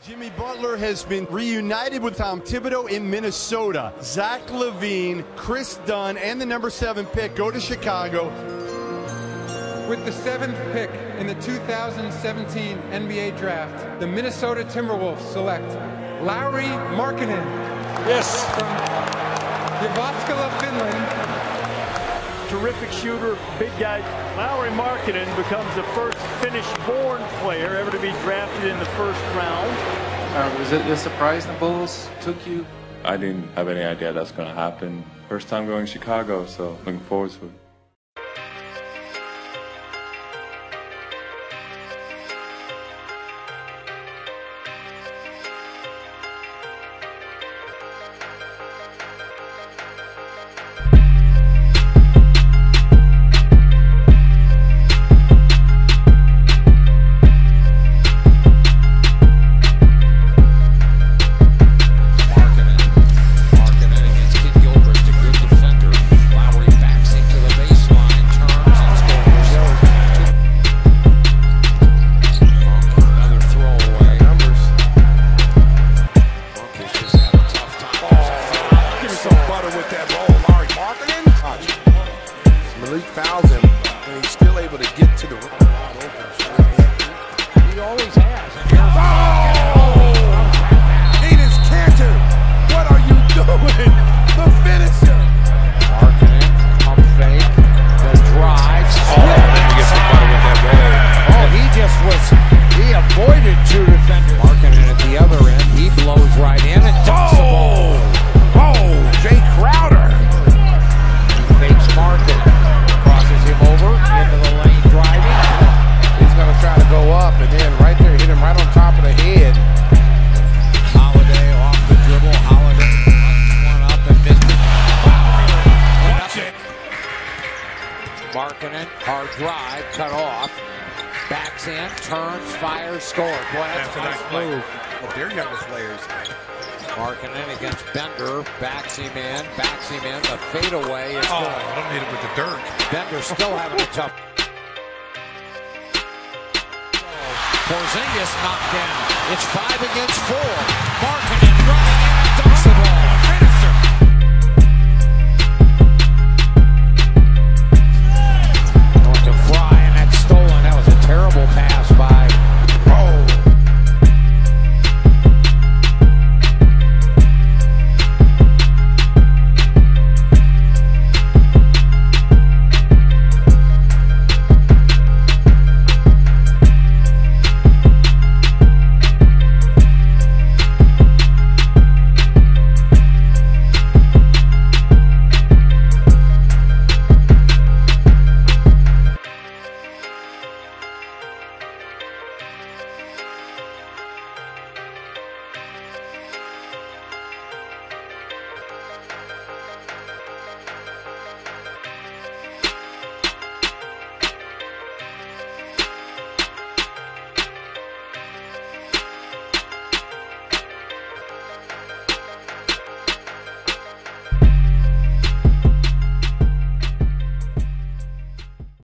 Jimmy Butler has been reunited with Tom Thibodeau in Minnesota. Zach LaVine, Chris Dunn, and the number 7 pick go to Chicago. With the 7th pick in the 2017 NBA Draft, the Minnesota Timberwolves select Lauri Markkanen. Yes. From Jyväskylä, Finland. Terrific shooter, big guy. Lauri Markkanen becomes the first Finnish-born player ever to be drafted in the first round. Was it a surprise the Bulls took you? I didn't have any idea that's going to happen. First time going to Chicago, so looking forward to it. Malik fouls him, and he's still able to get to the rim. He always has. Enes Kanter, what are you doing? The finisher. Markkanen, pump fake, the drive. He gets the butter with that he avoided 2 defenders. Markkanen at the other end, he blows right in and dumps the ball. Jay Crowder. He fakes Markkanen. Over into the lane driving. He's going to try to go up, and then right there, hit him right on top of the head. Holiday off the dribble. Holiday one up and missed it. Watch it. Markkanen, hard drive, cut off. Backs in, turns, fires, scores. Boy, that's a nice move. Well, they're youngest players. Markkanen against Bender, backs him in, the fadeaway is good. I don't hit it with the dirt. Bender still having a tough. Porzingis knocked down. It's 5 against 4.